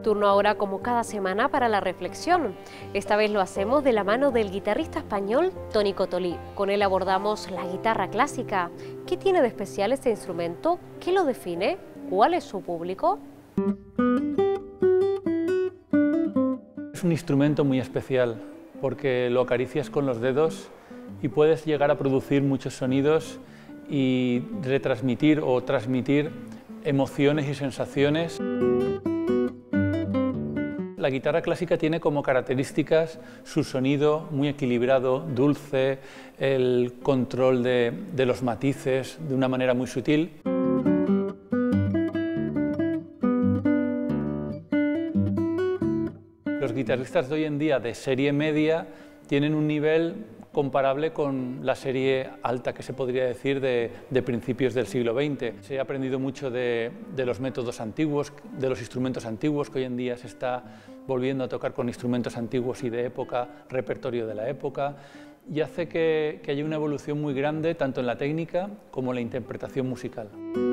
Turno ahora, como cada semana, para la reflexión. Esta vez lo hacemos de la mano del guitarrista español Toni Cotolí. Con él abordamos la guitarra clásica. ¿Qué tiene de especial este instrumento? ¿Qué lo define? ¿Cuál es su público? Es un instrumento muy especial porque lo acaricias con los dedos y puedes llegar a producir muchos sonidos y retransmitir o transmitir emociones y sensaciones. La guitarra clásica tiene como características su sonido muy equilibrado, dulce, el control de los matices de una manera muy sutil. Los guitarristas de hoy en día de serie media tienen un nivel comparable con la serie alta, que se podría decir, de principios del siglo XX. Se ha aprendido mucho de los métodos antiguos, de los instrumentos antiguos, que hoy en día se está volviendo a tocar con instrumentos antiguos y de época, repertorio de la época, y hace que haya una evolución muy grande tanto en la técnica como en la interpretación musical.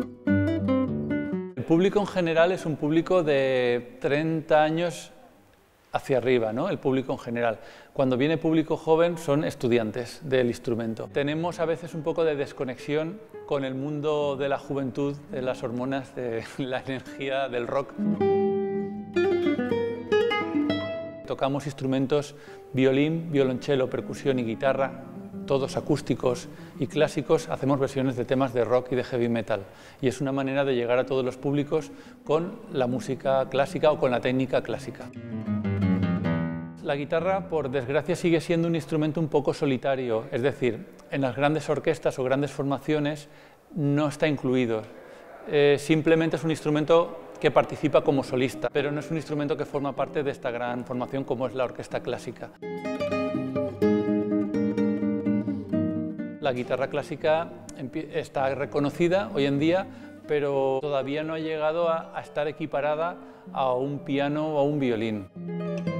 El público en general es un público de 30 años hacia arriba, ¿no? El público en general. Cuando viene público joven son estudiantes del instrumento. Tenemos a veces un poco de desconexión con el mundo de la juventud, de las hormonas, de la energía del rock. Tocamos instrumentos violín, violonchelo, percusión y guitarra, todos acústicos y clásicos. Hacemos versiones de temas de rock y de heavy metal y es una manera de llegar a todos los públicos con la música clásica o con la técnica clásica. La guitarra, por desgracia, sigue siendo un instrumento un poco solitario, es decir, en las grandes orquestas o grandes formaciones no está incluido. Simplemente es un instrumento que participa como solista, pero no es un instrumento que forma parte de esta gran formación como es la orquesta clásica. La guitarra clásica está reconocida hoy en día, pero todavía no ha llegado a estar equiparada a un piano o a un violín.